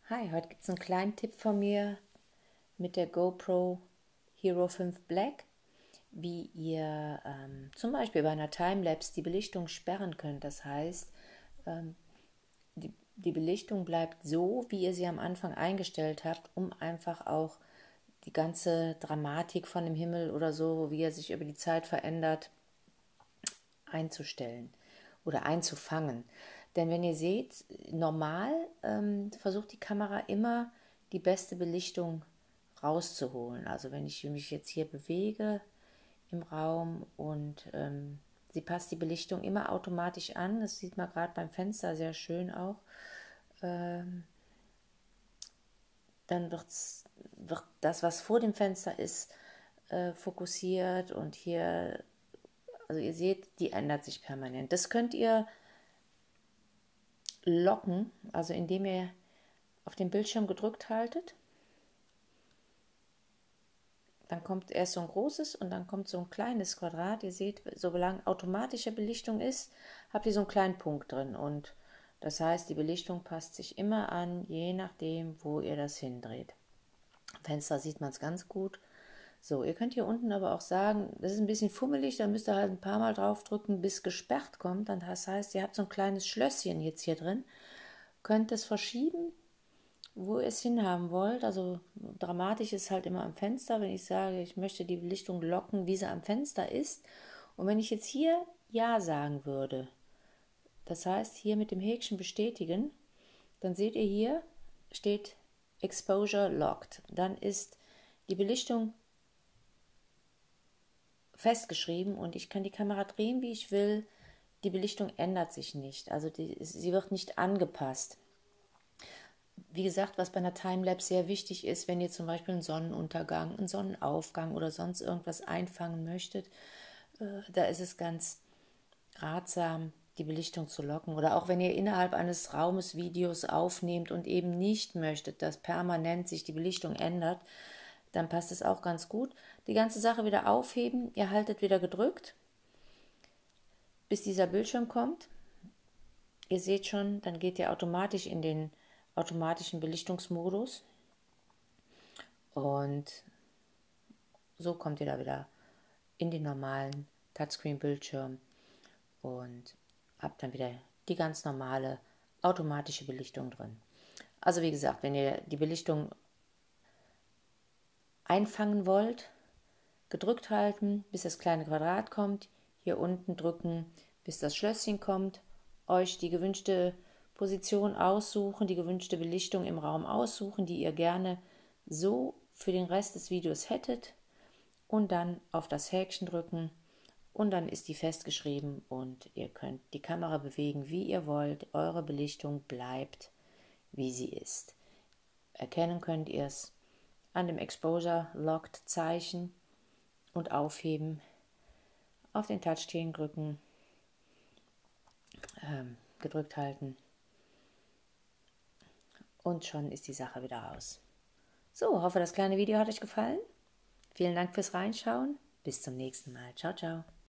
Hi, heute gibt es einen kleinen Tipp von mir mit der GoPro Hero 5 Black, wie ihr zum Beispiel bei einer Timelapse die Belichtung sperren könnt. Das heißt, die Belichtung bleibt so, wie ihr sie am Anfang eingestellt habt, um einfach auch die ganze Dramatik von dem Himmel oder so, wie er sich über die Zeit verändert, einzustellen oder einzufangen. Denn wenn ihr seht, normal versucht die Kamera immer die beste Belichtung rauszuholen. Also wenn ich mich jetzt hier bewege im Raum und sie passt die Belichtung immer automatisch an. Das sieht man gerade beim Fenster sehr schön auch. Dann wird das, was vor dem Fenster ist, fokussiert und hier, also ihr seht, die ändert sich permanent. Das könnt ihr locken, also indem ihr auf den Bildschirm gedrückt haltet. Dann kommt erst so ein großes und dann kommt so ein kleines Quadrat. Ihr seht, solange automatische Belichtung ist, habt ihr so einen kleinen Punkt drin. Und das heißt, die Belichtung passt sich immer an, je nachdem, wo ihr das hindreht. Am Fenster sieht man es ganz gut. So, ihr könnt hier unten aber auch sagen, das ist ein bisschen fummelig, da müsst ihr halt ein paar Mal drauf drücken, bis gesperrt kommt. Dann das heißt, ihr habt so ein kleines Schlösschen jetzt hier drin, könnt es verschieben, wo ihr es hinhaben wollt. Also dramatisch ist halt immer am Fenster, wenn ich sage, ich möchte die Belichtung locken, wie sie am Fenster ist. Und wenn ich jetzt hier Ja sagen würde, das heißt hier mit dem Häkchen bestätigen, dann seht ihr hier steht Exposure Locked. Dann ist die Belichtung festgeschrieben und ich kann die Kamera drehen, wie ich will. Die Belichtung ändert sich nicht, also sie wird nicht angepasst. Wie gesagt, was bei einer Timelapse sehr wichtig ist, wenn ihr zum Beispiel einen Sonnenuntergang, einen Sonnenaufgang oder sonst irgendwas einfangen möchtet, da ist es ganz ratsam, die Belichtung zu locken. Oder auch wenn ihr innerhalb eines Raumes Videos aufnehmt und eben nicht möchtet, dass permanent sich die Belichtung ändert, dann passt es auch ganz gut. Die ganze Sache wieder aufheben, ihr haltet wieder gedrückt, bis dieser Bildschirm kommt. Ihr seht schon, dann geht ihr automatisch in den automatischen Belichtungsmodus und so kommt ihr da wieder in den normalen Touchscreen-Bildschirm und habt dann wieder die ganz normale automatische Belichtung drin. Also wie gesagt, wenn ihr die Belichtung einfangen wollt, gedrückt halten, bis das kleine Quadrat kommt, hier unten drücken, bis das Schlösschen kommt, euch die gewünschte Position aussuchen, die gewünschte Belichtung im Raum aussuchen, die ihr gerne so für den Rest des Videos hättet und dann auf das Häkchen drücken und dann ist die festgeschrieben und ihr könnt die Kamera bewegen, wie ihr wollt. Eure Belichtung bleibt, wie sie ist. Erkennen könnt ihr es an dem Exposure Locked Zeichen und aufheben, auf den Touchscreen drücken, gedrückt halten und schon ist die Sache wieder aus. So, hoffe das kleine Video hat euch gefallen. Vielen Dank fürs Reinschauen. Bis zum nächsten Mal. Ciao, ciao.